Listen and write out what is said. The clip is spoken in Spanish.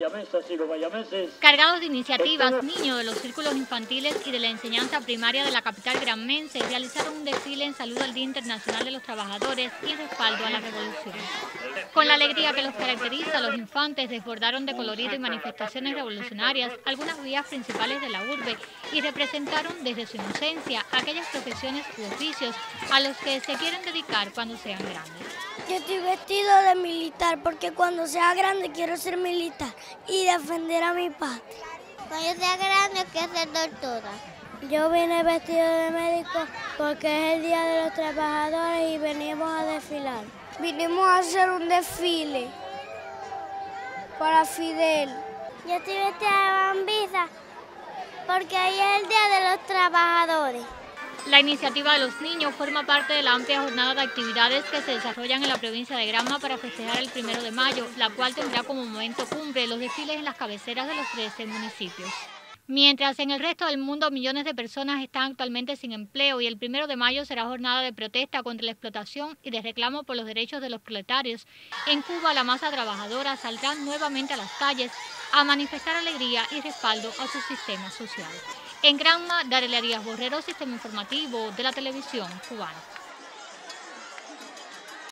bayamesas y los bayameses. Cargados de iniciativas, niños de los círculos infantiles y de la enseñanza primaria de la capital granmense realizaron un desfile en saludo al Día Internacional de los Trabajadores y en respaldo a la revolución. Con la alegría que los caracteriza, los infantes desbordaron de colorido y manifestaciones revolucionarias algunas vías principales de la urbe y representaron desde su inocencia aquellas profesiones u oficios a los que se quieren dedicar cuando sean grandes. Yo estoy vestido de militar porque cuando sea grande quiero ser militar y defender a mi patria. Cuando yo sea grande quiero ser doctora. Yo vine vestido de médico porque es el Día de los Trabajadores y venimos a desfilar. Vinimos a hacer un desfile para Fidel. Yo estoy vestida de bambisa porque hoy es el Día de los Trabajadores. La iniciativa de los niños forma parte de la amplia jornada de actividades que se desarrollan en la provincia de Granma para festejar el 1 de mayo, la cual tendrá como momento cumbre los desfiles en las cabeceras de los 13 municipios. Mientras en el resto del mundo millones de personas están actualmente sin empleo y el 1 de mayo será jornada de protesta contra la explotación y de reclamo por los derechos de los proletarios, en Cuba la masa trabajadora saldrá nuevamente a las calles a manifestar alegría y respaldo a su sistema social. En Granma, Darelia Díaz Borrero, Sistema Informativo de la Televisión Cubana.